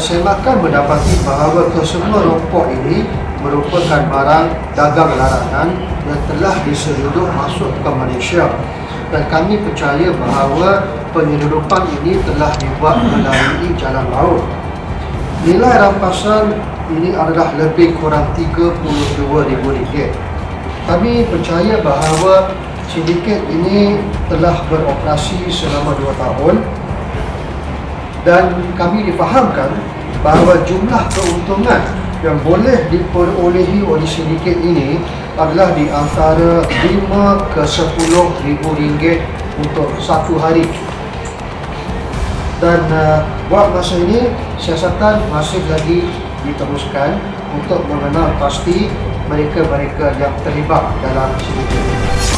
Semakan mendapati bahawa kesemua rokok ini merupakan barang dagang larangan yang telah diselundup masuk ke Malaysia, dan kami percaya bahawa penyelundupan ini telah dibuat melalui jalan laut. Nilai rampasan ini adalah lebih kurang RM32,000. Kami percaya bahawa sindiket ini telah beroperasi selama 2 tahun, dan kami difahamkan bahawa jumlah keuntungan yang boleh diperolehi oleh sindiket ini adalah di antara RM5 ke RM10,000 untuk satu hari. Dan buat masa ini, siasatan masih lagi diteruskan untuk mengenal pasti mereka-mereka yang terlibat dalam sindiket ini.